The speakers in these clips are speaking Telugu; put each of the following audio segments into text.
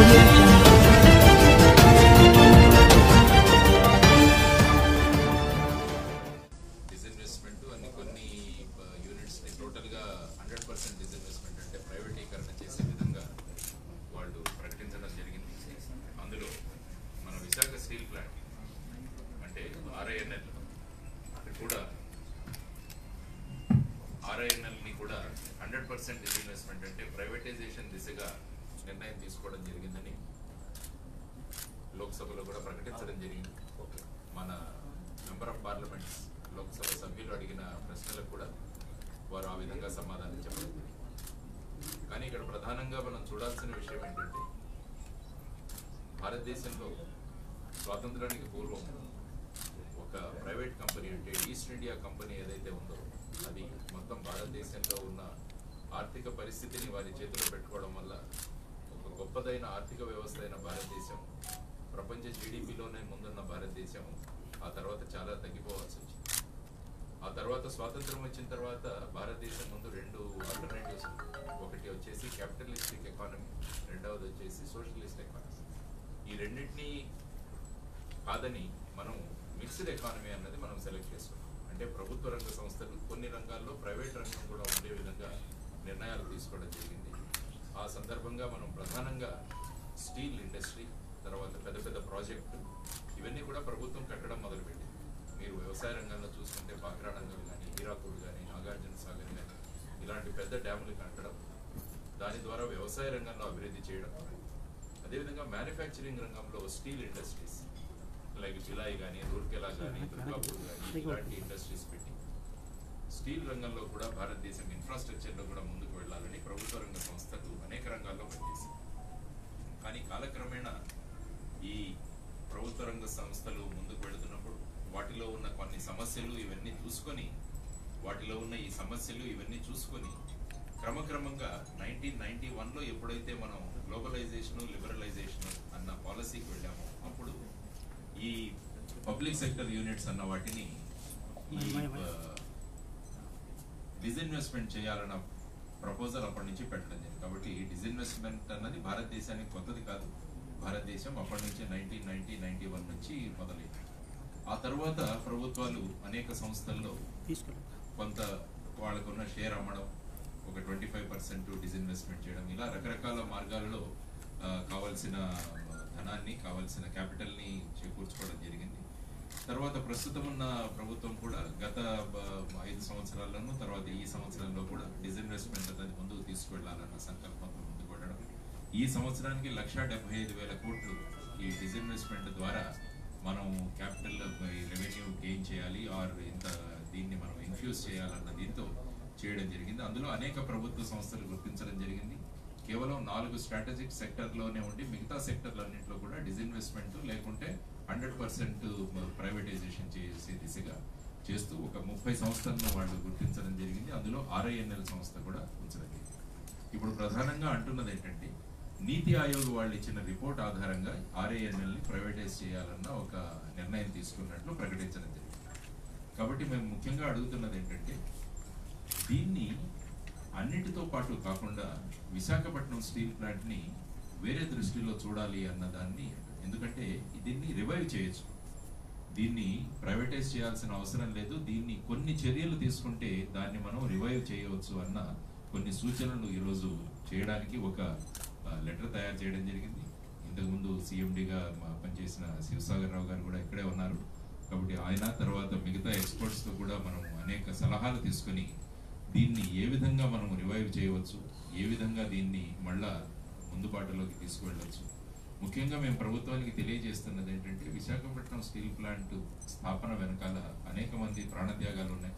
audio jungle. డిస్ఇన్వెస్ట్మెంట్ అన్ని కొన్ని యూనిట్స్ టోటల్ గా 100% డిస్ఇన్వెస్ట్మెంట్ అంటే ప్రైవేటీకరణ చేసే విధంగా వాళ్ళు ప్రకటించడం జరిగింది. అందులో మన విశాఖ స్టీల్ ప్లాంట్ అంటే RINL కూడా RINL ని కూడా 100% డిస్ఇన్వెస్ట్మెంట్ అంటే ప్రైవేటైజేషన్ దిశగా నిర్ణయం తీసుకోవడం జరిగిందని లోక్సభలో కూడా ప్రకటించడం జరిగింది. మన మెంబర్ ఆఫ్ పార్లమెంట్స్ లోక్సభ సభ్యులు అడిగిన ప్రశ్నలకు కూడా వారు ఆ విధంగా సమాధానం చెప్పడం. కానీ ఇక్కడ ప్రధానంగా మనం చూడాల్సిన విషయం ఏంటంటే భారతదేశంలో స్వాతంత్రానికి పూర్వం ఒక ప్రైవేట్ కంపెనీ అంటే ఈస్ట్ ఇండియా కంపెనీ ఏదైతే ఉందో అది మొత్తం భారతదేశంలో ఉన్న ఆర్థిక పరిస్థితిని వారి చేతిలో పెట్టుకోవడం వల్ల ఒక గొప్పదైన ఆర్థిక వ్యవస్థ అయిన భారతదేశం ప్రపంచ జీడిపిలోనే ముందున్న భారతదేశం ఆ తర్వాత చాలా తగ్గిపోవాల్సి వచ్చింది. ఆ తర్వాత స్వాతంత్రం వచ్చిన తర్వాత భారతదేశం ముందు రెండు ఆల్టర్నేటివ్స్, ఒకటి వచ్చేసి క్యాపిటలిస్టిక్ ఎకానమీ, రెండవది వచ్చేసి సోషలిస్ట్ ఎకానమీ. ఈ రెండింటినీ కాదని మనం మిక్స్డ్ ఎకానమీ అన్నది మనం సెలెక్ట్ చేసుకున్నాం. అంటే ప్రభుత్వ రంగ సంస్థలు కొన్ని రంగాల్లో ప్రైవేట్ రంగం కూడా ఉండే విధంగా నిర్ణయాలు తీసుకోవడం జరిగింది. ఆ సందర్భంగా మనం ప్రధానంగా స్టీల్ ఇండస్ట్రీ, తర్వాత పెద్ద పెద్ద ప్రాజెక్టులు ఇవన్నీ కూడా ప్రభుత్వం కట్టడం మొదలుపెట్టింది. మీరు వ్యవసాయ రంగంలో చూసుకుంటే బాక్రా రంగం కానీ, హీరాకుడ్ కానీ, నాగార్జున సాగర్ కానీ ఇలాంటి పెద్ద డ్యాములు కట్టడం, దాని ద్వారా వ్యవసాయ రంగంలో అభివృద్ధి చేయడం, అదేవిధంగా మ్యానుఫ్యాక్చరింగ్ రంగంలో స్టీల్ ఇండస్ట్రీస్ లైక్ భిలాయ్ కానీ, రూర్కెలా కానీ, దుర్గాపూర్ కానీ ఇలాంటి ఇండస్ట్రీస్ పెట్టి స్టీల్ రంగంలో కూడా భారతదేశం ఇన్ఫ్రాస్ట్రక్చర్లో కూడా ముందుకు వెళ్ళాలని ప్రభుత్వ రంగ సంస్థలు అనేక రంగాల్లో పనిచేశాయి. కానీ కాలక్రమేణా ఈ ప్రభుత్వ రంగ సంస్థలు ముందుకు వెళుతున్నప్పుడు వాటిలో ఉన్న కొన్ని సమస్యలు ఇవన్నీ చూసుకొని క్రమక్రమంగా 1991లో ఎప్పుడైతే మనం గ్లోబలైజేషన్, లిబరలైజేషన్ అన్న పాలసీకి వెళ్ళామో అప్పుడు ఈ పబ్లిక్ సెక్టర్ యూనిట్స్ అన్న వాటిని డిస్ఇన్వెస్ట్మెంట్ చేయాలన్న ప్రపోజల్ అప్పటి నుంచి పెట్టడం జరిగింది. కాబట్టి డిస్ఇన్వెస్ట్మెంట్ అన్నది భారతదేశానికి కొత్తది కాదు. భారతదేశం అప్పటి నుంచి 1991 నుంచి మొదలైంది. ఆ తర్వాత ప్రభుత్వాలు అనేక సంస్థల్లో కొంత వాళ్ళకున్న షేర్ అమ్మడం, ఒక 25% డిస్ఇన్వెస్ట్మెంట్ చేయడం, ఇలా రకరకాల మార్గాలలో కావాల్సిన ధనాన్ని, కావాల్సిన క్యాపిటల్ని చేకూర్చుకోవడం జరిగింది. తర్వాత ప్రస్తుతం ఉన్న ప్రభుత్వం కూడా గత 5 సంవత్సరాల్లోనూ తర్వాత ఈ సంవత్సరంలో కూడా డిస్ఇన్వెస్ట్మెంట్ అనేది ముందుకు తీసుకువెళ్లాలన్న సంకల్పంతో ముందుకు వెళ్ళడం. ఈ సంవత్సరానికి 1,75,000 కోట్లు ఈ డిస్ఇన్వెస్ట్మెంట్ ద్వారా మనం క్యాపిటల్ రెవెన్యూ గెయిన్ చేయాలి ఆర్ ఇంత దీన్ని మనం ఇన్ఫ్యూజ్ చేయాలన్న దీంతో చేయడం జరిగింది. అందులో అనేక ప్రభుత్వ సంస్థలు గుర్తించడం జరిగింది. కేవలం 4 స్ట్రాటజిక్ సెక్టర్లోనే ఉండి మిగతా సెక్టర్లన్నింటిలో కూడా డిస్ఇన్వెస్ట్మెంట్ లేకుంటే 100% ప్రైవేటైజేషన్ చేసే దిశగా చేస్తూ ఒక 30 సంస్థలను వాళ్ళు గుర్తించడం జరిగింది. అందులో RINL సంస్థ కూడా ఉంచడం జరిగింది. ఇప్పుడు ప్రధానంగా అంటున్నది ఏంటంటే నీతి ఆయోగ్ వాళ్ళు ఇచ్చిన రిపోర్ట్ ఆధారంగా RINL ని ప్రైవేటైజ్ చేయాలన్న ఒక నిర్ణయం తీసుకున్నట్లు ప్రకటించడం జరిగింది. కాబట్టి మేము ముఖ్యంగా అడుగుతున్నది ఏంటంటే దీన్ని అన్నిటితో పాటు కాకుండా విశాఖపట్నం స్టీల్ ప్లాంట్ ని వేరే దృష్టిలో చూడాలి అన్నదాన్ని, ఎందుకంటే దీన్ని రివైవ్ చేయొచ్చు, దీన్ని ప్రైవేటైజ్ చేయాల్సిన అవసరం లేదు, దీన్ని కొన్ని చర్యలు తీసుకుంటే దాన్ని మనం రివైవ్ చేయవచ్చు అన్న కొన్ని సూచనలు ఈరోజు చేయడానికి ఒక లెటర్ తయారు చేయడం జరిగింది. ఇంతకుముందు CMDగా పనిచేసిన శివసాగర్ రావు గారు కూడా ఇక్కడే ఉన్నారు. కాబట్టి ఆయన తర్వాత మిగతా ఎక్స్పర్ట్స్తో కూడా మనం అనేక సలహాలు తీసుకొని దీన్ని ఏ విధంగా మనం రివైవ్ చేయవచ్చు, ఏ విధంగా దీన్ని మళ్ళా ముందుబాటులోకి తీసుకువెళ్ళవచ్చు. ముఖ్యంగా మేము ప్రభుత్వానికి తెలియజేస్తున్నది ఏంటంటే విశాఖపట్నం స్టీల్ ప్లాంట్ స్థాపన వెనకాల అనేక మంది ప్రాణత్యాగాలు ఉన్నాయి.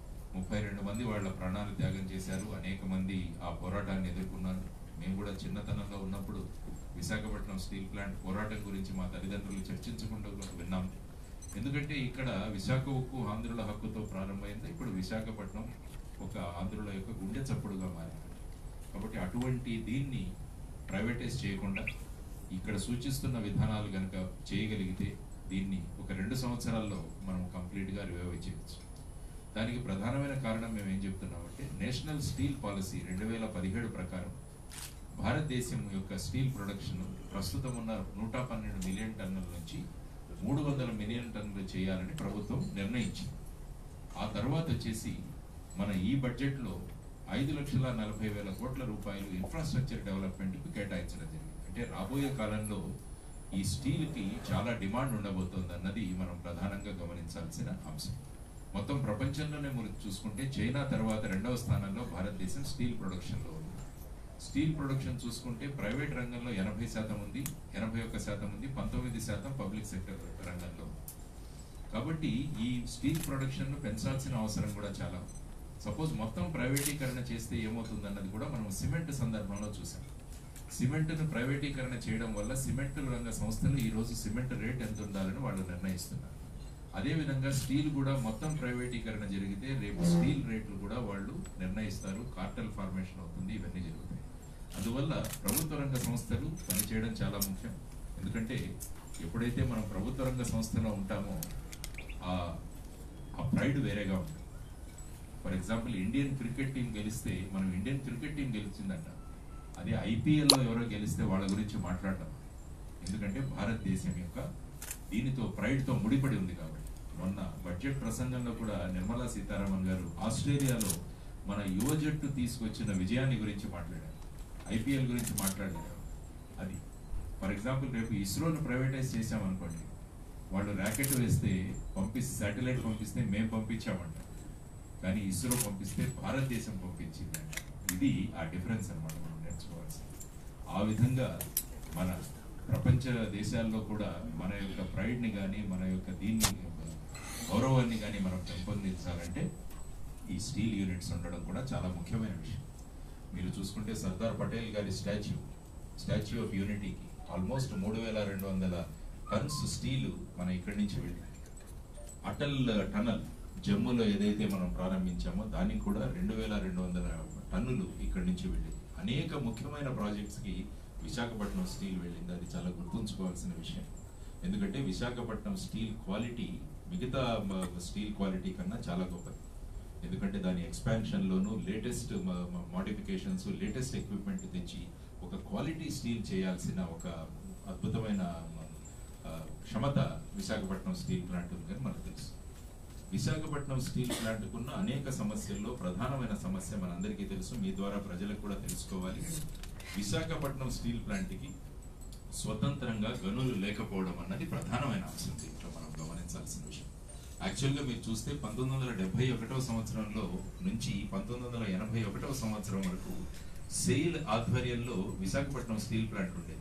32 మంది వాళ్ళ ప్రాణాలు త్యాగం చేశారు. అనేక మంది ఆ పోరాటాన్ని ఎదుర్కొన్నారు. మేము కూడా చిన్నతనంలో ఉన్నప్పుడు విశాఖపట్నం స్టీల్ ప్లాంట్ పోరాటం గురించి మా తల్లిదండ్రులు చర్చించకుండా విన్నాం. ఎందుకంటే ఇక్కడ విశాఖ ఉక్కు ఆంధ్రుల హక్కుతో ప్రారంభమైంది. ఇప్పుడు విశాఖపట్నం ఒక ఆంధ్రుల యొక్క గుండె చప్పుడుగా మారింది. కాబట్టి అటువంటి దీన్ని ప్రైవేటైజ్ చేయకుండా ఇక్కడ సూచిస్తున్న విధానాలు కనుక చేయగలిగితే దీన్ని ఒక 2 సంవత్సరాల్లో మనం కంప్లీట్గా రివైవ్ చేయవచ్చు. దానికి ప్రధానమైన కారణం మేము ఏం చెప్తున్నామంటే నేషనల్ స్టీల్ పాలసీ 2017 ప్రకారం భారతదేశం యొక్క స్టీల్ ప్రొడక్షన్ ప్రస్తుతం ఉన్న 112 మిలియన్ టన్నుల నుంచి 300 మిలియన్ టన్నులు చేయాలని ప్రభుత్వం నిర్ణయించింది. ఆ తర్వాత వచ్చేసి మన ఈ బడ్జెట్లో 5,40,000 కోట్ల రూపాయలు ఇన్ఫ్రాస్ట్రక్చర్ డెవలప్మెంట్కి కేటాయించడం జరిగింది. అంటే రాబోయే కాలంలో ఈ స్టీల్కి చాలా డిమాండ్ ఉండబోతోంది అన్నది మనం ప్రధానంగా గమనించాల్సిన అంశం. మొత్తం ప్రపంచంలోనే మీరు చూసుకుంటే చైనా తర్వాత 2వ స్థానంలో భారతదేశం స్టీల్ ప్రొడక్షన్లో ఉంది. స్టీల్ ప్రొడక్షన్ చూసుకుంటే ప్రైవేట్ రంగంలో 80% ఉంది, 81% ఉంది, 19% పబ్లిక్ సెక్టర్ రంగంలో. కాబట్టి ఈ స్టీల్ ప్రొడక్షన్ పెంచాల్సిన అవసరం కూడా చాలా. సపోజ్ మొత్తం ప్రైవేటీకరణ చేస్తే ఏమవుతుందన్నది కూడా మనం సిమెంట్ సందర్భంలో చూసాం. సిమెంట్ను ప్రైవేటీకరణ చేయడం వల్ల సిమెంట్ రంగ సంస్థలు ఈరోజు సిమెంట్ రేట్ ఎంత ఉండాలని వాళ్ళు నిర్ణయిస్తున్నారు. అదేవిధంగా స్టీల్ కూడా మొత్తం ప్రైవేటీకరణ జరిగితే రేపు స్టీల్ రేట్లు కూడా వాళ్ళు నిర్ణయిస్తారు, కార్టెల్ ఫార్మేషన్ అవుతుంది, ఇవన్నీ జరుగుతాయి. అందువల్ల ప్రభుత్వ రంగ సంస్థలు పనిచేయడం చాలా ముఖ్యం. ఎందుకంటే ఎప్పుడైతే మనం ప్రభుత్వ రంగ సంస్థలో ఉంటామో ఆ ప్రైడ్ వేరేగా ఉంటుంది. For example Indian cricket team గెలిస్తే మనం ఇండియన్ క్రికెట్ టీం గెలిచిందంట, అదే ఐపీఎల్లో ఎవరో గెలిస్తే వాళ్ళ గురించి మాట్లాడటం. ఎందుకంటే భారతదేశం యొక్క దీనితో ప్రైడ్తో ముడిపడి ఉంది కాబట్టి. మొన్న బడ్జెట్ ప్రసంగంలో కూడా నిర్మలా సీతారామన్ గారు ఆస్ట్రేలియాలో మన యువ జట్టు తీసుకొచ్చిన విజయాన్ని గురించి మాట్లాడారు, ఐపీఎల్ గురించి మాట్లాడారు. అది ఫర్ ఎగ్జాంపుల్ రేపు ఇస్రోను ప్రైవేటైజ్ చేశామనుకోండి, వాళ్ళు ర్యాకెట్ వేస్తే శాటిలైట్ పంపిస్తే మేము పంపించామంట, కానీ ఇస్రో పంపిస్తే భారతదేశం పంపించింది. ఇది ఆ డిఫరెన్స్ అన్నమాట మనం నేర్చుకోవాల్సింది. ఆ విధంగా మన ప్రపంచ దేశాల్లో కూడా మన యొక్క ప్రైడ్ని కానీ మన యొక్క దీన్ని గౌరవాన్ని కానీ మనం పెంపొందించాలంటే ఈ స్టీల్ యూనిట్స్ ఉండడం కూడా చాలా ముఖ్యమైన విషయం. మీరు చూసుకుంటే సర్దార్ పటేల్ గారి స్టాచ్యూ ఆఫ్ యూనిటీకి ఆల్మోస్ట్ 3,200 టన్స్ స్టీలు మన ఇక్కడి నుంచి వెళ్ళింది. అటల్ టనల్ జమ్మూలో ఏదైతే మనం ప్రారంభించామో దానికి కూడా 2,200 టన్నులు ఇక్కడి నుంచి వెళ్ళింది. అనేక ముఖ్యమైన ప్రాజెక్ట్స్కి విశాఖపట్నం స్టీల్ వెళ్ళింది. అది చాలా గుర్తుంచుకోవాల్సిన విషయం. ఎందుకంటే విశాఖపట్నం స్టీల్ క్వాలిటీ మిగతా స్టీల్ క్వాలిటీ కన్నా చాలా గొప్పది. ఎందుకంటే దాని ఎక్స్పాన్షన్లోనూ లేటెస్ట్ మోడిఫికేషన్స్, లేటెస్ట్ ఎక్విప్మెంట్ తెచ్చి ఒక క్వాలిటీ స్టీల్ చేయాల్సిన ఒక అద్భుతమైన క్షమత విశాఖపట్నం స్టీల్ ప్లాంట్ ఉందని మనకు తెలుసు. విశాఖపట్నం స్టీల్ ప్లాంట్కున్న అనేక సమస్యల్లో ప్రధానమైన సమస్య మనందరికీ తెలుసు, మీ ద్వారా ప్రజలకు కూడా తెలుసుకోవాలి. విశాఖపట్నం స్టీల్ ప్లాంట్కి స్వతంత్రంగా గనులు లేకపోవడం అన్నది ప్రధానమైన అంశం. దీంట్లో మనం గమనించాల్సిన విషయం. యాక్చువల్గా మీరు చూస్తే 1971 సంవత్సరంలో నుంచి 1981 సంవత్సరం వరకు సెయిల్ ఆధ్వర్యంలో విశాఖపట్నం స్టీల్ ప్లాంట్ ఉండేది.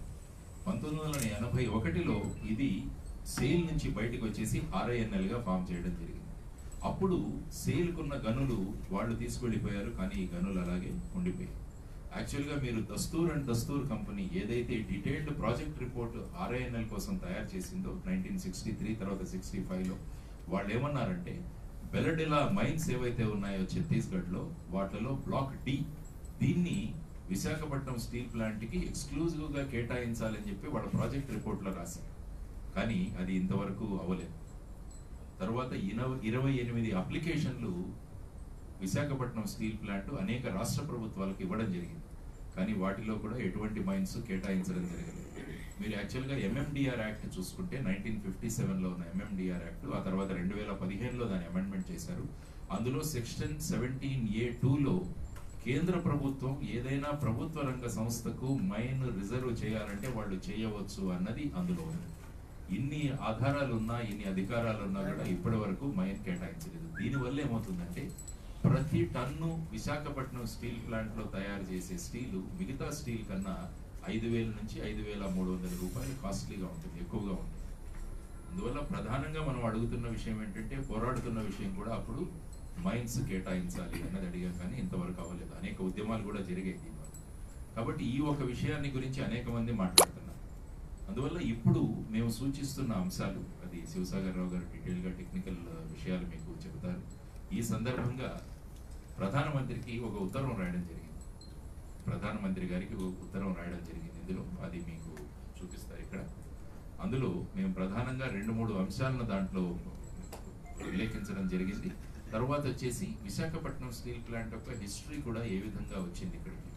1981లో ఇది సెయిల్ నుంచి బయటకు వచ్చేసి RINLగా ఫామ్ చేయడం జరిగింది. అప్పుడు సెయిల్కున్న గనులు వాళ్ళు తీసుకెళ్లిపోయారు, కానీ ఈ గనులు అలాగే ఉండిపోయాయి. యాక్చువల్గా మీరు దస్తూర్ కంపెనీ ఏదైతే డీటెయిల్డ్ ప్రాజెక్ట్ రిపోర్ట్ RINL కోసం తయారు చేసిందో 1963 తర్వాత 65లో వాళ్ళు ఏమన్నారంటే బెలడెలా మైన్స్ ఏవైతే ఉన్నాయో ఛత్తీస్గఢ్లో వాటిలో బ్లాక్ D దీన్ని విశాఖపట్నం స్టీల్ ప్లాంట్కి ఎక్స్క్లూజివ్గా కేటాయించాలని చెప్పి వాళ్ళ ప్రాజెక్ట్ రిపోర్ట్లో రాశారు. కానీ అది ఇంతవరకు అవ్వలేదు. తర్వాత 28 అప్లికేషన్లు విశాఖపట్నం స్టీల్ ప్లాంట్ అనేక రాష్ట్ర ప్రభుత్వాలకు ఇవ్వడం జరిగింది. కానీ వాటిలో కూడా ఎటువంటి మైన్స్ కేటాయించడం జరగలేదు. మీరు యాక్చువల్గా MMDR యాక్ట్ చూసుకుంటే 1957లో ఉన్న MMDR యాక్ట్, ఆ తర్వాత 2015లో దాన్ని అమెండ్మెంట్ చేశారు. అందులో సెక్షన్ 17A(2)లో కేంద్ర ప్రభుత్వం ఏదైనా ప్రభుత్వ రంగ సంస్థకు మైన్ రిజర్వ్ చేయాలంటే వాళ్ళు చేయవచ్చు అన్నది అందులో ఉంది. ఇన్ని ఆధారాలు ఉన్నా, ఇన్ని అధికారాలు ఉన్నా కూడా ఇప్పటి వరకు మైన్ కేటాయించలేదు. దీనివల్ల ఏమవుతుందంటే ప్రతి టన్ను విశాఖపట్నం స్టీల్ ప్లాంట్లో తయారు చేసే స్టీలు మిగతా స్టీల్ కన్నా 5,000 నుంచి 5,300 రూపాయలు కాస్ట్లీగా ఉంటుంది, ఎక్కువగా ఉంటుంది. అందువల్ల ప్రధానంగా మనం అడుగుతున్న విషయం ఏంటంటే, పోరాడుతున్న విషయం కూడా అప్పుడు మైన్స్ కేటాయించాలి అన్నది అడిగాం, కానీ ఇంతవరకు అవ్వలేదు. అనేక ఉద్యమాలు కూడా జరిగాయి దీనివల్ల. కాబట్టి ఈ ఒక విషయాన్ని గురించి అనేక మంది మాట్లాడుతున్నారు. అందువల్ల ఇప్పుడు మేము సూచిస్తున్న అంశాలు, అది శివసాగర్ రావు గారు డీటెయిల్గా టెక్నికల్ విషయాలు మీకు చెబుతారు. ఈ సందర్భంగా ప్రధానమంత్రికి ఒక ఉత్తరం రాయడం జరిగింది. ప్రధానమంత్రి గారికి ఒక ఉత్తరం రాయడం జరిగింది. ఇందులో అది మీకు చూపిస్తారు ఇక్కడ. అందులో మేము ప్రధానంగా 2-3 అంశాలను దాంట్లో ఉల్లేఖించడం జరిగింది. తర్వాత వచ్చేసి విశాఖపట్నం స్టీల్ ప్లాంట్ యొక్క హిస్టరీ కూడా ఏ విధంగా వచ్చింది ఇక్కడికి.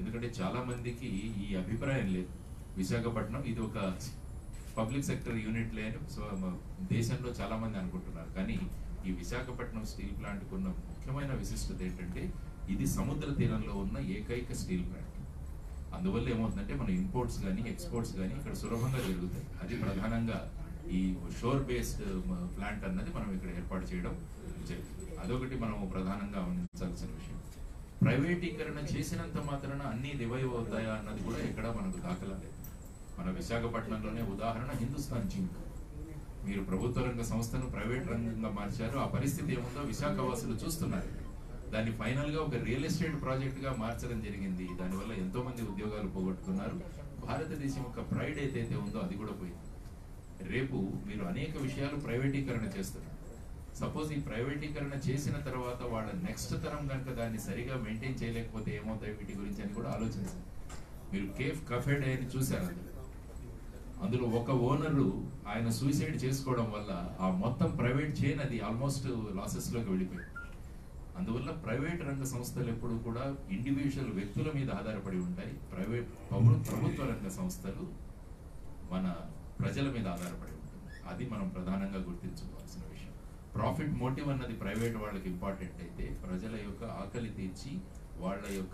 ఎందుకంటే చాలా మందికి ఈ అభిప్రాయం లేదు. విశాఖపట్నం ఇది ఒక పబ్లిక్ సెక్టర్ యూనిట్ లేని దేశంలో చాలా మంది అనుకుంటున్నారు. కానీ ఈ విశాఖపట్నం స్టీల్ ప్లాంట్కి ఉన్న ముఖ్యమైన విశిష్టత ఏంటంటే ఇది సముద్ర తీరంలో ఉన్న ఏకైక స్టీల్ ప్లాంట్. అందువల్ల ఏమవుతుందంటే మన ఇంపోర్ట్స్ కానీ ఎక్స్పోర్ట్స్ కానీ ఇక్కడ సులభంగా జరుగుతాయి. అది ప్రధానంగా ఈ షోర్ బేస్డ్ ప్లాంట్ అన్నది మనం ఇక్కడ ఏర్పాటు చేయడం జరిగింది. అదొకటి మనం ప్రధానంగా గమనించాల్సిన విషయం. ప్రైవేటీకరణ చేసినంత మాత్రాన అన్ని రివైవ్ అవుతాయా అన్నది కూడా ఎక్కడ మనకు దాఖలా లేదు. మన విశాఖపట్నంలోనే ఉదాహరణ హిందుస్థాన్ జింక్. మీరు ప్రభుత్వ రంగ సంస్థను ప్రైవేట్ రంగంగా మార్చారు. ఆ పరిస్థితి ఏముందో విశాఖ వాసులు చూస్తున్నారు. దాన్ని ఫైనల్ గా ఒక రియల్ ఎస్టేట్ ప్రాజెక్ట్ గా మార్చడం జరిగింది. దానివల్ల ఎంతో మంది ఉద్యోగాలు పోగొట్టుకున్నారు. భారతదేశం యొక్క ప్రైడ్ ఏదైతే ఉందో అది కూడా పోయింది. రేపు మీరు అనేక విషయాలు ప్రైవేటీకరణ చేస్తున్నారు. సపోజ్ ఈ ప్రైవేటీకరణ చేసిన తర్వాత వాళ్ళ నెక్స్ట్ తరం కనుక దాన్ని సరిగా మెయింటైన్ చేయలేకపోతే ఏమవుతాయి వీటి గురించి అని కూడా ఆలోచించాలి. మీరు కేఫ్ కఫే డే అని చూశారు. అందులో ఒక ఓనరు ఆయన సూసైడ్ చేసుకోవడం వల్ల ఆ మొత్తం ప్రైవేట్ చైన్ అది ఆల్మోస్ట్ లాసెస్ లోకి వెళ్ళిపోయింది. అందువల్ల ప్రైవేట్ రంగ సంస్థలు ఎప్పుడు కూడా ఇండివిజువల్ వ్యక్తుల మీద ఆధారపడి ఉంటాయి. ప్రభుత్వ రంగ సంస్థలు మన ప్రజల మీద ఆధారపడి ఉంటుంది. అది మనం ప్రధానంగా గుర్తించుకోవాల్సిన విషయం. ప్రాఫిట్ మోటివ్ అన్నది ప్రైవేట్ వాళ్ళకి ఇంపార్టెంట్ అయితే ప్రజల యొక్క ఆకలి తీర్చి వాళ్ళ యొక్క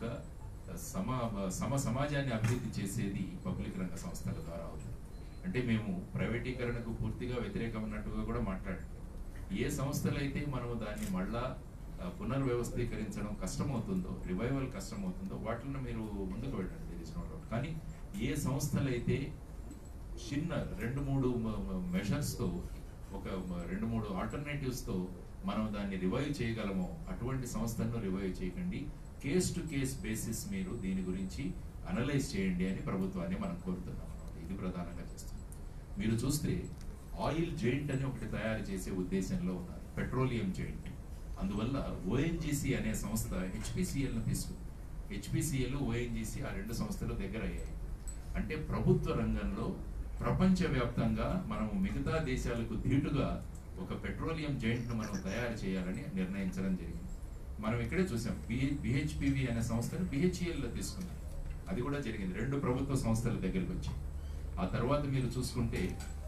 సమాజాన్ని అభివృద్ధి చేసేది పబ్లిక్ రంగ సంస్థల ద్వారా అవుతుంది. అంటే మేము ప్రైవేటీకరణకు పూర్తిగా వ్యతిరేకమైనట్టుగా కూడా మాట్లాడాం. ఏ సంస్థలు అయితే మనం దాన్ని మళ్ళా పునర్వ్యవస్థీకరించడం కష్టమవుతుందో, రివైవల్ కష్టమవుతుందో వాటిని మీరు ముందుకు వెళ్ళండి, ఇది నో డౌట్. కానీ ఏ సంస్థలు అయితే చిన్న 2-3 మెషర్స్ తో ఒక 2-3 ఆల్టర్నేటివ్స్ తో మనం దాన్ని రివైవ్ చేయగలమో అటువంటి సంస్థలను రివైవ్ చేయకండి. కేస్ టు కేస్ బేసిస్ మీరు దీని గురించి అనలైజ్ చేయండి అని ప్రభుత్వాన్ని మనం కోరుతున్నాం. ఇది ప్రధానంగా చేస్తున్నాం. మీరు చూస్తే ఆయిల్ జైంట్ అని ఒకటి తయారు చేసే ఉద్దేశంలో ఉన్నారు, పెట్రోలియం జైంట్. అందువల్ల ఓఎన్జీసీ అనే సంస్థ హెచ్పిసిఎల్ను తీసుకుంది. హెచ్పిసిఎల్ ఓఎన్జీసీ ఆ 2 సంస్థలు దగ్గర అయ్యాయి. అంటే ప్రభుత్వ రంగంలో ప్రపంచవ్యాప్తంగా మనం మిగతా దేశాలకు ధీటుగా ఒక పెట్రోలియం జైంట్ ను మనం తయారు చేయాలని నిర్ణయించడం జరిగింది. మనం ఇక్కడే చూసాం, బిహెచ్పివి అనే సంస్థను బిహెచ్ఈఎల్ లో తీసుకున్నాం. అది కూడా జరిగింది. 2 ప్రభుత్వ సంస్థల దగ్గరికి వచ్చి. ఆ తర్వాత మీరు చూసుకుంటే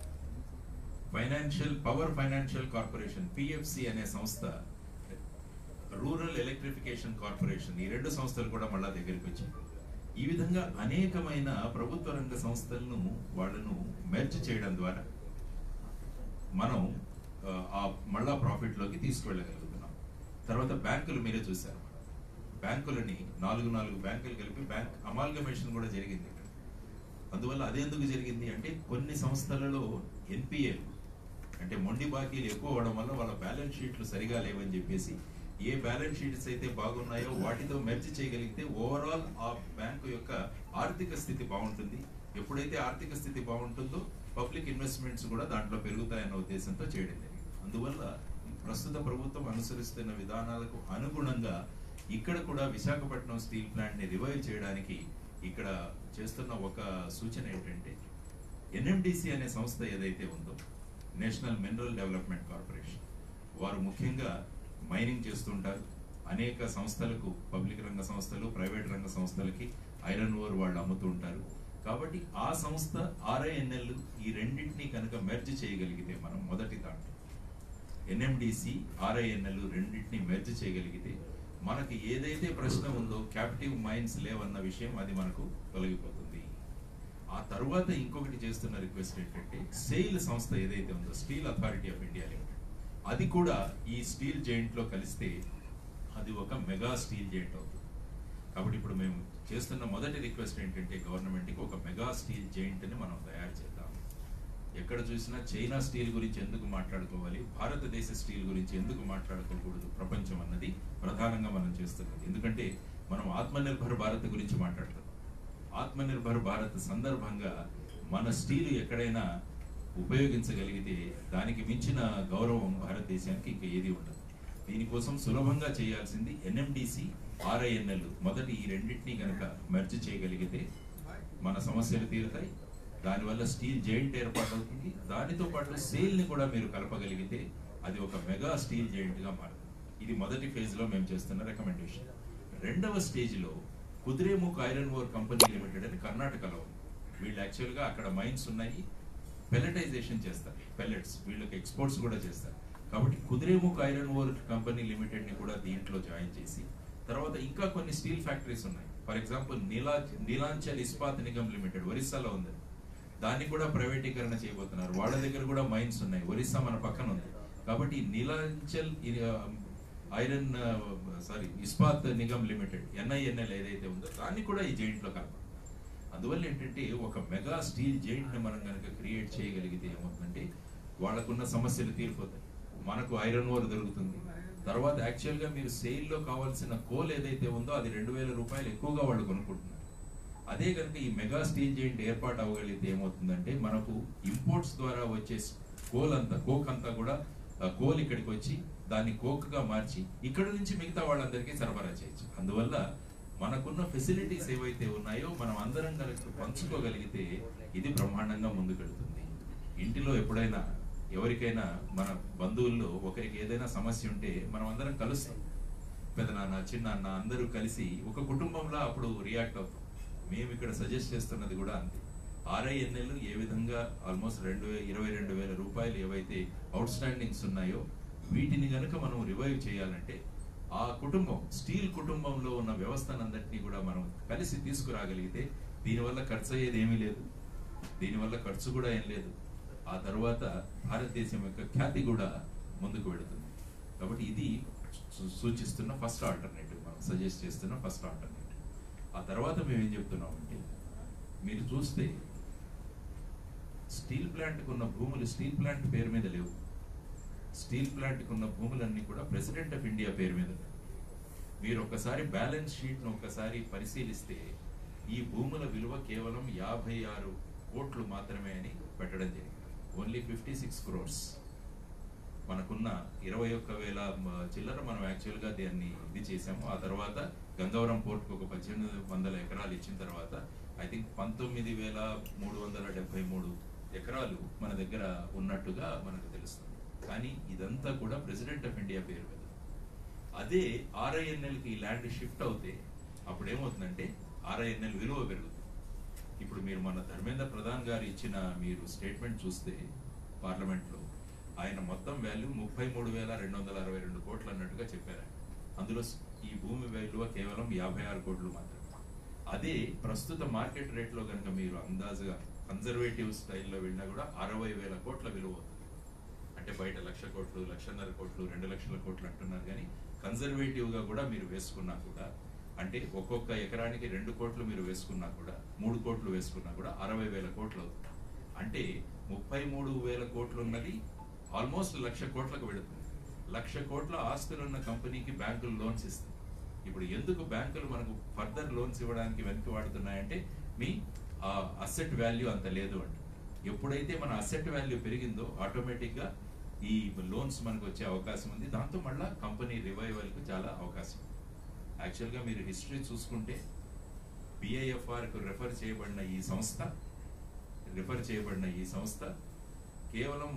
పవర్ ఫైనాన్షియల్ కార్పొరేషన్ పిఎఫ్సి అనే సంస్థ, రూరల్ ఎలక్ట్రిఫికేషన్ కార్పొరేషన్, ఈ 2 సంస్థలు కూడా మళ్ళా దగ్గరికి వచ్చాయి. ఈ విధంగా అనేకమైన ప్రభుత్వ రంగ సంస్థలను వాళ్ళను మెర్జ్ చేయడం ద్వారా మనం మళ్ళా ప్రాఫిట్ లోకి తీసుకువెళ్ళగలుగుతున్నాం. తర్వాత బ్యాంకులు మీరే చూశారు. బ్యాంకులని 4 బ్యాంకులు కలిపి బ్యాంక్ అమాల్గమేషన్ కూడా జరిగింది. అందువల్ల అదెందుకు జరిగింది అంటే కొన్ని సంస్థలలో ఎన్పిఏలు అంటే మొండి బాకీలు ఎక్కువ అవడం వల్ల వాళ్ళ బ్యాలెన్స్ షీట్లు సరిగా లేవని చెప్పేసి ఏ బ్యాలెన్స్ షీట్స్ అయితే బాగున్నాయో వాటితో మెర్జ్ చేయగలిగితే ఓవరాల్ ఆ బ్యాంకు యొక్క ఆర్థిక స్థితి బాగుంటుంది. ఎప్పుడైతే ఆర్థిక స్థితి బాగుంటుందో పబ్లిక్ ఇన్వెస్ట్మెంట్స్ కూడా దాంట్లో పెరుగుతాయన్న ఉద్దేశంతో చేయడం జరిగింది. అందువల్ల ప్రస్తుత ప్రభుత్వం అనుసరిస్తున్న విధానాలకు అనుగుణంగా ఇక్కడ కూడా విశాఖపట్నం స్టీల్ ప్లాంట్ ని రివైవ్ చేయడానికి ఇక్కడ చేస్తున్న ఒక సూచన ఏంటంటే ఎన్ఎండిసి అనే సంస్థ ఏదైతే ఉందో, నేషనల్ మినరల్ డెవలప్మెంట్ కార్పొరేషన్, వారు ముఖ్యంగా మైనింగ్ చేస్తుంటారు. అనేక సంస్థలకు, పబ్లిక్ రంగ సంస్థలు, ప్రైవేట్ రంగ సంస్థలకి ఐరన్ ఓర్ వాళ్ళు అమ్ముతూ ఉంటారు. కాబట్టి ఆ సంస్థ ఆర్ఐఎన్ఎల్ ఈ రెండింటినీ కనుక మెర్జ్ చేయగలిగితే, మనం మొదటి దాంట్లో ఎన్ఎండిసి ఆర్ఐఎన్ఎల్ రెండింటినీ మెర్జ్ చేయగలిగితే మనకి ఏదైతే ప్రశ్న ఉందో క్యాప్టివ్ మైన్స్ లేవన్న విషయం అది మనకు తొలగిపోతుంది. ఆ తర్వాత ఇంకొకటి చేస్తున్న రిక్వెస్ట్ ఏంటంటే సెయిల్ సంస్థ ఏదైతే ఉందో, steel authority of India limited, అది కూడా ఈ స్టీల్ జైంట్ లో కలిస్తే అది ఒక మెగా స్టీల్ జైంట్ అవుతుంది. కాబట్టి ఇప్పుడు మేము చేస్తున్న మొదటి రిక్వెస్ట్ ఏంటంటే గవర్నమెంట్ కి ఒక మెగా స్టీల్ జైంట్ ని మనం తయారు చేద్దాం. ఎక్కడ చూసినా చైనా స్టీల్ గురించి ఎందుకు మాట్లాడుకోవాలి, భారతదేశ స్టీల్ గురించి ఎందుకు మాట్లాడుకోకూడదు ప్రపంచం అన్నది ప్రధానంగా మనం చేస్తున్నది. ఎందుకంటే మనం ఆత్మనిర్భర్ భారత్ గురించి మాట్లాడుతున్నాం. ఆత్మనిర్భర్ భారత్ సందర్భంగా మన స్టీల్ ఎక్కడైనా ఉపయోగించగలిగితే దానికి మించిన గౌరవం భారతదేశానికి ఇంకా ఏది ఉండదు. దీనికోసం సులభంగా చేయాల్సింది ఎన్ఎండిసి ఆర్ఐఎన్ఎల్ మొదటి ఈ రెండింటినీ కనుక మెర్జ్ చేయగలిగితే మన సమస్యలు తీరుతాయి. దానివల్ల స్టీల్ జైంట్ ఏర్పాటవుతుంది. దానితో పాటు సేల్ ని కూడా మీరు కలపగలిగితే అది ఒక మెగా స్టీల్ జైంట్ గా మారుతుంది. ఇది మొదటి ఫేజ్ లో మేము చేస్తున్న రికమెండేషన్. రెండవ స్టేజ్ లో Kudremukh iron ore company limited అని కర్ణాటకలో ఉంది. వీళ్ళు యాక్చువల్గా అక్కడ మైన్స్ ఉన్నాయి, పెల్లెటైజేషన్ చేస్తారు, పెల్లెట్స్, వీళ్ళకి ఎక్స్పోర్ట్స్ కూడా చేస్తారు. కాబట్టి కుదిరేముఖ్ ఐరన్ ఓర్ కంపెనీ లిమిటెడ్ని కూడా దీంట్లో జాయిన్ చేసి, తర్వాత ఇంకా కొన్ని స్టీల్ ఫ్యాక్టరీస్ ఉన్నాయి. For example Neelachal Ispat Nigam limited ఒరిస్సాలో ఉంది, దాన్ని కూడా ప్రైవేటీకరణ చేయబోతున్నారు. వాళ్ళ దగ్గర కూడా మైన్స్ ఉన్నాయి, ఒరిస్సా మన పక్కన ఉంది. కాబట్టి నీలాంచల్ ఇస్పాత్ నిగమ్ లిమిటెడ్ NINL ఏదైతే ఉందో దాన్ని కూడా ఈ జైంట్లో కలపాలి. అందువల్ల ఏంటంటే ఒక మెగా స్టీల్ జైంట్ ని మనం కనుక క్రియేట్ చేయగలిగితే ఏమవుతుందంటే వాళ్ళకున్న సమస్యలు తీరిపోతాయి, మనకు ఐరన్ ఓర్ దొరుకుతుంది. తర్వాత యాక్చువల్ గా మీరు సేల్ లో కావాల్సిన కోల్ ఏదైతే ఉందో అది 2000 రూపాయలు ఎక్కువగా వాళ్ళు కొనుక్కుంటున్నారు. అదే కనుక ఈ మెగా స్టీల్ జైంట్ ఏర్పాటు అవ్వగలిగితే ఏమవుతుందంటే మనకు ఇంపోర్ట్స్ ద్వారా వచ్చే కోక్ అంతా కూడా కోల్ ఇక్కడికి వచ్చి దాన్ని కోక్ గా మార్చి ఇక్కడ నుంచి మిగతా వాళ్ళందరికీ సరఫరా చేయొచ్చు. అందువల్ల మనకున్న ఫెసిలిటీస్ ఏవైతే ఉన్నాయో మనం అందరం కలిసి పంచుకోగలిగితే ఇది బ్రహ్మాండంగా ముందుకెళ్తుంది. ఇంటిలో ఎప్పుడైనా ఎవరికైనా మన బంధువుల్లో ఒకరికి ఏదైనా సమస్య ఉంటే మనం అందరం కలుస్తాం, పెదనాన్న చిన్నాన్న అందరూ కలిసి ఒక కుటుంబంలో అప్పుడు రియాక్ట్ అవుతాం. మేము ఇక్కడ సజెస్ట్ చేస్తున్నది కూడా అంతే. RINL ఏ విధంగా ఆల్మోస్ట్ 22,000 రూపాయలు ఏవైతే అవుట్ స్టాండింగ్స్ ఉన్నాయో వీటిని గనుక మనం రివైవ్ చేయాలంటే ఆ కుటుంబం, స్టీల్ కుటుంబంలో ఉన్న వ్యవస్థనందరినీ కూడా మనం కలిసి తీసుకురాగలిగితే దీనివల్ల ఖర్చు అయ్యేది ఏమీ లేదు, దీనివల్ల ఖర్చు కూడా ఏం లేదు. ఆ తర్వాత భారతదేశం యొక్క ఖ్యాతి కూడా ముందుకు వెళుతుంది. కాబట్టి ఇది సూచిస్తున్న ఫస్ట్ ఆల్టర్నేటివ్, మనం సజెస్ట్ చేస్తున్న ఫస్ట్ ఆల్టర్నేటివ్. ఆ తర్వాత మేము ఏం చెప్తున్నామంటే మీరు చూస్తే స్టీల్ ప్లాంట్కి ఉన్న భూములు స్టీల్ ప్లాంట్ పేరు మీద లేవు. స్టీల్ ప్లాంట్కి ఉన్న భూములన్నీ కూడా ప్రెసిడెంట్ ఆఫ్ ఇండియా పేరు మీద. మీరు ఒకసారి బ్యాలెన్స్ షీట్ను ఒకసారి పరిశీలిస్తే ఈ భూముల విలువ కేవలం 56 కోట్లు మాత్రమే అని పెట్టడం జరిగింది. Only 56 crores. మనకున్న 21,000 చిల్లర మనం యాక్చువల్గా దాన్ని ఇది చేసాము. ఆ తర్వాత గంగవరం పోర్ట్కి ఒక 1800 ఎకరాలు ఇచ్చిన తర్వాత ఐ థింక్ 19,373 ఎకరాలు మన దగ్గర ఉన్నట్టుగా మనకు తెలుస్తుంది. కానీ ఇదంతా కూడా ప్రెసిడెంట్ ఆఫ్ ఇండియా పేరు మీద. అదే RINLకి ల్యాండ్ షిఫ్ట్ అవుతే అప్పుడు ఏమవుతుందంటే RINL విలువ పెరుగుతుంది. ఇప్పుడు మీరు మన ధర్మేంద్ర ప్రధాన్ గారు ఇచ్చిన మీరు స్టేట్మెంట్ చూస్తే పార్లమెంట్లో ఆయన మొత్తం వాల్యూ 33,262 కోట్లు అన్నట్టుగా చెప్పారు. అందులో ఈ భూమి విలువ కేవలం 56 కోట్లు మాత్రమే. అదే ప్రస్తుత మార్కెట్ రేట్లో కనుక మీరు అందాజుగా కన్జర్వేటివ్ స్టైల్లో వెళ్ళినా కూడా 60,000 కోట్ల విలువ అవుతుంది. అంటే బయట 1,00,000 కోట్లు, 1,50,000 కోట్లు, 2,00,000 కోట్లు అంటున్నారు. కానీ కన్జర్వేటివ్గా కూడా మీరు వేసుకున్నా కూడా, అంటే ఒక్కొక్క ఎకరానికి 2 కోట్లు మీరు వేసుకున్నా కూడా, 3 కోట్లు వేసుకున్నా కూడా 60,000 కోట్లు అవుతుంది. అంటే 33,000 కోట్లు ఉన్నది ఆల్మోస్ట్ 1,00,000 కోట్లకు వెళుతుంది. 1,00,000 కోట్ల ఆస్తులున్న కంపెనీకి బ్యాంకులు లోన్స్ ఇస్తుంది. ఇప్పుడు ఎందుకు బ్యాంకులు మనకు ఫర్దర్ లోన్స్ ఇవ్వడానికి వెనక్కి వాడుతున్నాయంటే మీ అసెట్ వాల్యూ అంత లేదు అంటే. ఎప్పుడైతే మన అసెట్ వాల్యూ పెరిగిందో ఆటోమేటిక్గా ఈ లోన్స్ మనకు వచ్చే అవకాశం ఉంది. దాంతో మళ్ళీ కంపెనీ రివైవల్కి చాలా అవకాశం ఉంది. యాక్చువల్గా మీరు హిస్టరీ చూసుకుంటే BIFRకు రెఫర్ చేయబడిన ఈ సంస్థ కేవలం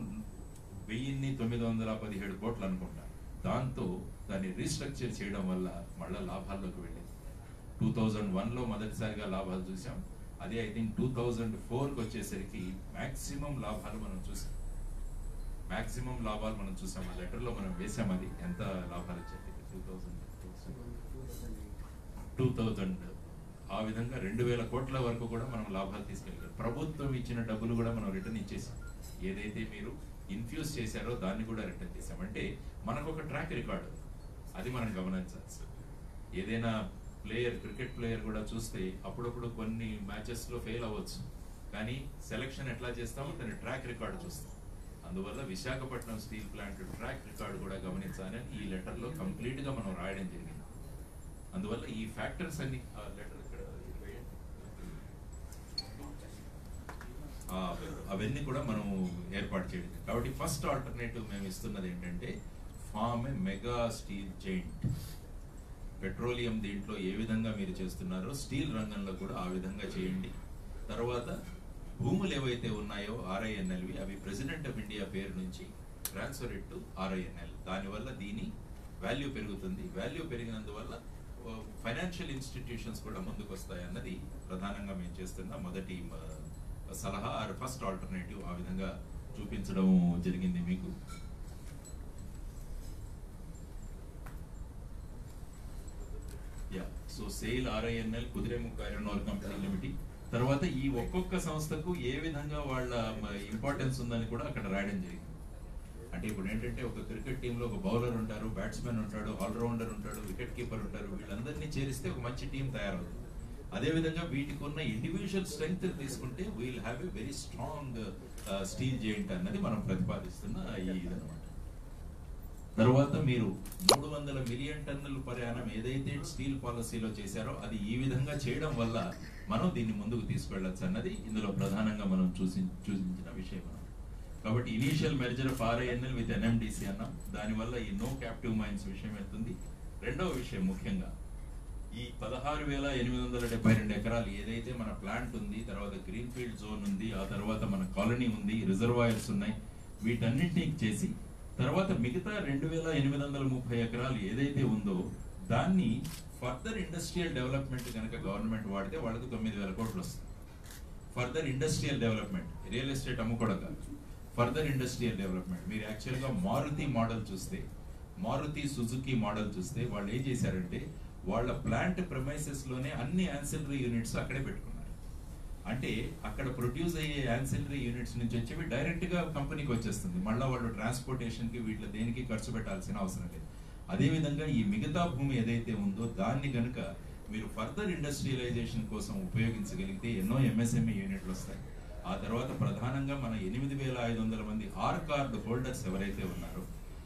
1,917 కోట్లు అనుకుంటా. దాంతో దాన్ని రీస్ట్రక్చర్ చేయడం వల్ల మళ్ళీ లాభాల్లోకి వెళ్ళింది. 2001లో మొదటిసారిగా లాభాలు చూసాం. అదే ఐ థింక్ 2004కి వచ్చేసరికి మ్యాక్సిమం లాభాలు మనం చూసాం. ఆ లెటర్లో మనం వేసాం. అది ఎంత లాభాలు వచ్చాయి 2000 ఆ విధంగా 2,000 కోట్ల వరకు కూడా మనం లాభాలు తీసుకెళ్ళాం. ప్రభుత్వం ఇచ్చిన డబ్బులు కూడా మనం రిటర్న్ ఇచ్చేసాం. ఏదైతే మీరు ఇన్ఫ్యూజ్ చేశారో దాన్ని కూడా రిటర్న్ చేసాం. అంటే మనకు ఒక ట్రాక్ రికార్డు, అది మనం గమనించాల్సి. ఏదైనా క్రికెట్ ప్లేయర్ కూడా చూస్తే అప్పుడప్పుడు కొన్ని మ్యాచెస్లో ఫెయిల్ అవ్వచ్చు, కానీ సెలక్షన్ ఎట్లా చేస్తామో దాని ట్రాక్ రికార్డు చూస్తాం. అందువల్ల Visakhapatnam steel plant track record కూడా గమనించాలని ఈ లెటర్లో కంప్లీట్గా మనం రాయడం జరిగింది. అందువల్ల ఈ ఫ్యాక్టర్స్ అన్ని లెటర్ అవన్నీ కూడా మనం ఏర్పాటు చేయడం. కాబట్టి ఫస్ట్ ఆల్టర్నేటివ్ మేము ఇస్తున్నది ఏంటంటే form a mega steel giant. Petroleum దీంట్లో ఏ విధంగా మీరు చేస్తున్నారో స్టీల్ రంగంలో కూడా ఆ విధంగా చేయండి. తర్వాత భూములు ఏవైతే ఉన్నాయో RINLవి అవి ప్రెసిడెంట్ ఆఫ్ ఇండియా పేరు నుంచి ట్రాన్స్ఫర్ ఇట్ టు RINL. దానివల్ల దీని వాల్యూ పెరుగుతుంది. వాల్యూ పెరిగినందువల్ల ఫైనాన్షియల్ ఇన్స్టిట్యూషన్స్ కూడా ముందుకు వస్తాయి అన్నది ప్రధానంగా మేము చేస్తున్న మొదటి సలహా ఆర్ ఫస్ట్ ఆల్టర్నేటివ్. ఆ విధంగా చూపించడం జరిగింది మీకు. So SAIL RINL Kudremukh iron ore company limited. తర్వాత ఈ ఒక్కొక్క సంస్థకు ఏ విధంగా వాళ్ళ ఇంపార్టెన్స్ ఉందని కూడా అక్కడ రాయడం జరిగింది. అంటే ఇప్పుడు ఏంటంటే ఒక క్రికెట్ టీంలో ఒక బౌలర్ ఉంటారు, బ్యాట్స్మెన్ ఉంటాడు, ఆల్రౌండర్ ఉంటాడు, వికెట్ కీపర్ ఉంటారు. వీళ్ళందరినీ చేరిస్తే ఒక మంచి టీం తయారవుతుంది. అదేవిధంగా వీటికి ఉన్న ఇండివిజువల్ స్ట్రెంగ్త్ తీసుకుంటే we'll have a very strong steel giant అన్నది మనం ప్రతిపాదిస్తున్న ఈ ఇదనమాట. తర్వాత మీరు 300 మిలియన్ టన్నుల ప్రయాణం ఏదైతే స్టీల్ పాలసీలో చేశారో అది ఈ విధంగా చేయడం వల్ల మనం దీన్ని ముందుకు తీసుకెళ్లొచ్చు అన్నది ఇందులో ప్రధానంగా మనం చూసించిన విషయం. కాబట్టి initial merger of RINL with NMDC అన్నాం. దానివల్ల ఈ నో క్యాప్టివ్ మైన్స్ విషయం వెళ్తుంది. రెండవ విషయం ముఖ్యంగా ఈ 16,872 ఎకరాలు ఏదైతే మన ప్లాంట్ ఉంది, తర్వాత గ్రీన్ ఫీల్డ్ జోన్ ఉంది, ఆ తర్వాత మన కాలనీ ఉంది, రిజర్వాయర్స్ ఉన్నాయి, వీటన్నింటినీ చేసి తర్వాత మిగతా 2,830 ఎకరాలు ఏదైతే ఉందో దాన్ని ఫర్దర్ ఇండస్ట్రియల్ డెవలప్మెంట్ కనుక గవర్నమెంట్ వాడితే వాళ్ళకి 9,000 కోట్లు వస్తుంది. Further industrial development, real estate అమ్ముకోవడం కాదు, ఫర్దర్ ఇండస్ట్రియల్ డెవలప్మెంట్. మీరు యాక్చువల్గా మారుతి మోడల్ చూస్తే, మారుతి సుజుకి మోడల్ చూస్తే వాళ్ళు ఏం చేశారంటే వాళ్ళ ప్లాంట్ ప్రెమైసెస్ లోనే అన్ని యాన్సిలరీ యూనిట్స్ అక్కడే పెట్టుకున్నారు. అంటే అక్కడ ప్రొడ్యూస్ అయ్యే యాన్సిలరీ యూనిట్స్ నుంచి వచ్చేవి డైరెక్ట్ గా కంపెనీకి వచ్చేస్తుంది. మళ్ళీ వాళ్ళు ట్రాన్స్పోర్టేషన్ కి వీటిలో దేనికి ఖర్చు పెట్టాల్సిన అవసరం లేదు. అదేవిధంగా ఈ మిగతా భూమి ఏదైతే ఉందో దాన్ని కనుక మీరు ఫర్దర్ ఇండస్ట్రియలైజేషన్ కోసం ఉపయోగించగలిగితే ఎన్నో MSME యూనిట్లు వస్తాయి. ఆ తర్వాత ప్రధానంగా మన 8,500 మంది ఆర్ కార్డు హోల్డర్స్ ఎవరైతే ఉన్నారో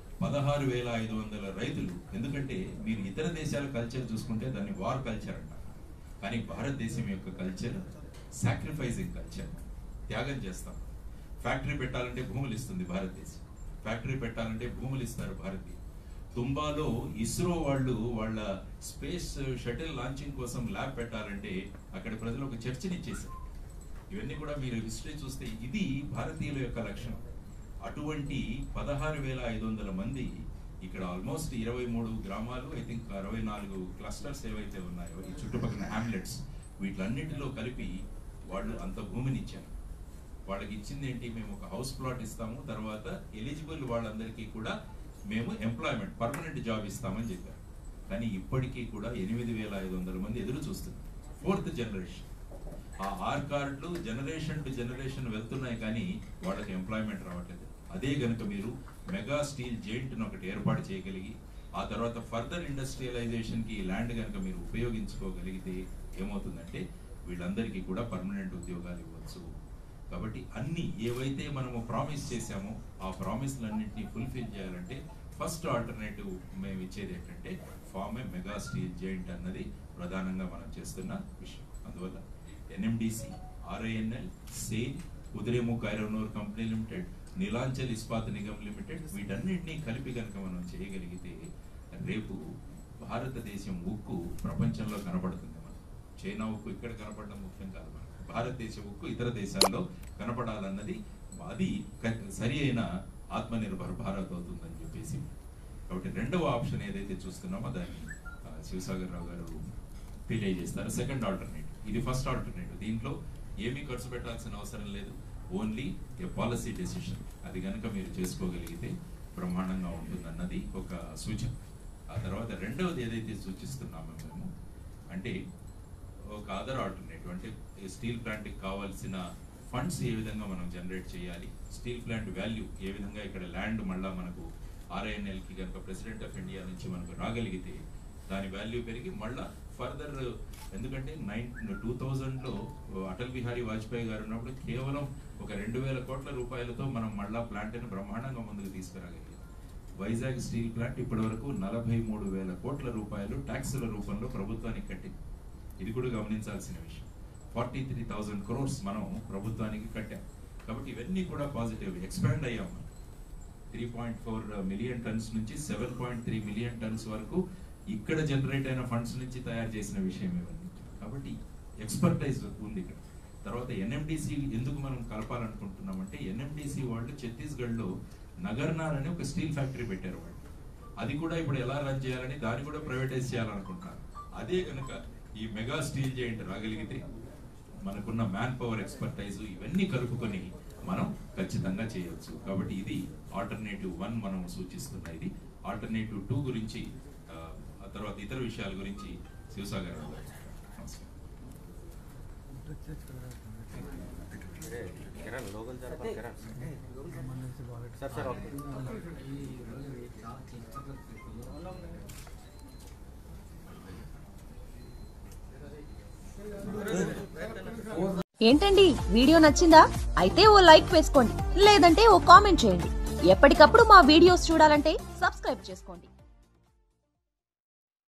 16,500 రైతులు. ఎందుకంటే మీరు ఇతర దేశాల కల్చర్ చూసుకుంటే దాన్ని వార్ కల్చర్ అంటారు, కానీ భారతదేశం యొక్క కల్చర్ సాక్రిఫైసింగ్ కల్చర్. త్యాగం చేస్తాం. ఫ్యాక్టరీ పెట్టాలంటే భూములు ఇస్తుంది భారతదేశం, ఫ్యాక్టరీ పెట్టాలంటే భూములు ఇస్తారు భారతీయులు. తుంబాలో ఇస్రో వాళ్ళు వాళ్ళ స్పేస్ షటిల్ లాంచింగ్ కోసం ల్యాబ్ పెట్టాలంటే అక్కడ ప్రజలు ఒక చర్చనిచ్చేశారు. ఇవన్నీ కూడా మీరు హిస్టరీ చూస్తే ఇది భారతీయుల యొక్క లక్షణం. అటువంటి 16,500 మంది ఇక్కడ ఆల్మోస్ట్ 23 గ్రామాలు, ఐ థింక్ 64 క్లస్టర్స్ ఏవైతే ఉన్నాయో ఈ చుట్టుపక్కల హ్యామ్లెట్స్, వీటిలన్నిటిలో కలిపి వాళ్ళు అంత భూమిని ఇచ్చారు. వాళ్ళకి ఇచ్చింది ఏంటి, మేము ఒక హౌస్ ప్లాట్ ఇస్తాము, తర్వాత ఎలిజిబుల్ వాళ్ళందరికీ కూడా మేము ఎంప్లాయ్మెంట్ పర్మనెంట్ జాబ్ ఇస్తామని చెప్పారు. కానీ ఇప్పటికీ కూడా 8,500 మంది ఎదురు చూస్తున్నారు. 4th generation. ఆ ఆర్ కార్డులు జనరేషన్ టు జనరేషన్ వెళ్తున్నాయి, కానీ వాళ్ళకి ఎంప్లాయ్మెంట్ రావట్లేదు. అదే గనుక మీరు మెగా స్టీల్ జెయింట్ను ఒకటి ఏర్పాటు చేయగలిగి ఆ తర్వాత ఫర్దర్ ఇండస్ట్రియలైజేషన్కి ఈ ల్యాండ్ కనుక మీరు ఉపయోగించుకోగలిగితే ఏమవుతుందంటే వీళ్ళందరికీ కూడా పర్మనెంట్ ఉద్యోగాలు ఇవ్వచ్చు. కాబట్టి అన్ని ఏవైతే మనము ప్రామిస్ చేశామో ఆ ప్రామిస్లన్నింటినీ ఫుల్ఫిల్ చేయాలంటే ఫస్ట్ ఆల్టర్నేటివ్ మేము ఇచ్చేది ఏంటంటే form a mega steel giant అన్నది ప్రధానంగా మనం చేస్తున్న విషయం. అందువల్ల NMDC, RINL, SAIL, Kudremukh iron ore company limited, Neelanchal Ispat Nigam limited, వీటన్నిటినీ కలిపి కనుక మనం చేయగలిగితే రేపు భారతదేశం ఉక్కు ప్రపంచంలో కనపడుతుంది. మనం చైనా ఉక్కు ఇక్కడ కనపడడం ముఖ్యం కాదు, భారతదేశ ఉక్కు ఇతర దేశాల్లో కనపడాలన్నది అది సరి అయిన ఆత్మనిర్భర్ భారత్ అవుతుందని చెప్పేసి. కాబట్టి రెండవ ఆప్షన్ ఏదైతే చూస్తున్నామో దాన్ని శివసాగర్ రావు గారు తెలియజేస్తారు. సెకండ్ ఆల్టర్నేటివ్, ఇది ఫస్ట్ ఆల్టర్నేటివ్. దీంట్లో ఏమీ ఖర్చు పెట్టాల్సిన అవసరం లేదు, ఓన్లీ ఏ పాలసీ డెసిషన్. అది కనుక మీరు చేసుకోగలిగితే బ్రహ్మాండంగా ఉంటుందన్నది ఒక సూచన. ఆ తర్వాత రెండవది ఏదైతే సూచిస్తున్నామో మేము అంటే ఒక అదర్ ఆల్టర్నేటివ్, అంటే స్టీల్ ప్లాంట్కి కావాల్సిన ఫండ్స్ ఏ విధంగా మనం జనరేట్ చేయాలి, స్టీల్ ప్లాంట్ వాల్యూ ఏ విధంగా, ఇక్కడ ల్యాండ్ మళ్ళీ మనకు RINLకి కనుక ప్రెసిడెంట్ ఆఫ్ ఇండియా నుంచి మనకు రాగలిగితే దాని వాల్యూ పెరిగి మళ్ళా ఫర్దర్, ఎందుకంటే 2000లో అటల్ బిహారీ వాజ్పేయి గారు ఉన్నప్పుడు కేవలం ఒక 2,000 కోట్ల రూపాయలతో మనం మళ్ళా ప్లాంట్ని బ్రహ్మాండంగా ముందుకు తీసుకురాగలిగాం. వైజాగ్ స్టీల్ ప్లాంట్ ఇప్పటి వరకు 43,000 కోట్ల రూపాయలు ట్యాక్సుల రూపంలో ప్రభుత్వానికి కట్టింది. ఇది కూడా గమనించాల్సిన విషయం. 43,000 crores మనం ప్రభుత్వానికి కట్టాం. కాబట్టి ఇవన్నీ కూడా పాజిటివ్. ఎక్స్పాండ్ అయ్యాం. 3.4 మిలియన్ టన్స్ నుంచి 7.3 మిలియన్ టన్స్ వరకు ఇక్కడ జనరేట్ అయిన ఫండ్స్ నుంచి తయారు చేసిన విషయం ఇవన్నీ. కాబట్టి ఎక్స్పర్టైజ్ ఉంది ఇక్కడ. తర్వాత NMDC ఎందుకు మనం కలపాలనుకుంటున్నామంటే NMDC వాళ్ళు ఛత్తీస్గఢ్లో నగర్నార్ అనే ఒక స్టీల్ ఫ్యాక్టరీ పెట్టారు వాళ్ళు. అది కూడా ఇప్పుడు ఎలా రన్ చేయాలని దాన్ని కూడా ప్రైవేటైజ్ చేయాలనుకుంటున్నారు. అదే కనుక ఈ మెగా స్టీల్ జెయింట్ రాగలిగితే మనకున్న మ్యాన్ పవర్ ఎక్స్పర్టైజ్ ఇవన్నీ కలుపుకొని మనం ఖచ్చితంగా చేయవచ్చు. కాబట్టి ఇది ఆల్టర్నేటివ్ 1 మనం సూచిస్తున్న ఇది. ఆల్టర్నేటివ్ 2 గురించి ఆ తర్వాత ఇతర విషయాల గురించి శివసాగర్ గారు. ఏంటండి వీడియో నచ్చిందా? అయితే ఓ లైక్ వేసుకోండి, లేదంటే ఓ కామెంట్ చేయండి. ఎప్పటికప్పుడు మా వీడియోస్ చూడాలంటే సబ్స్క్రైబ్ చేసుకోండి.